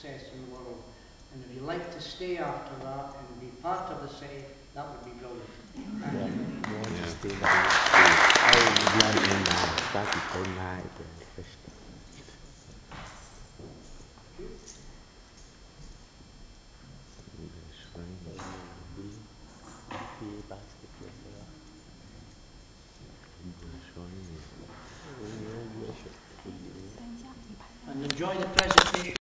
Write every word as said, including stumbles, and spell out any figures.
success in the world. And if you like to stay after that and be part of the city, that would be brilliant. And enjoy the presentation.